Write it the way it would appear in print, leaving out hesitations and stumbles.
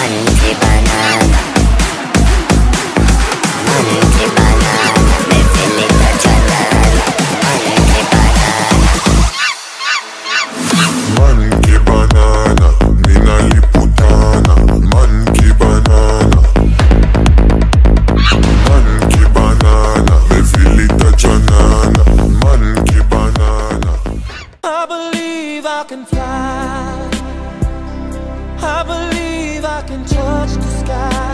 Monkey banana, monkey banana, baby little banana, monkey banana. Monkey banana, mina liputana. Monkey banana, monkey banana, baby little banana, monkey banana. I believe I can fly. I believe I can touch the sky.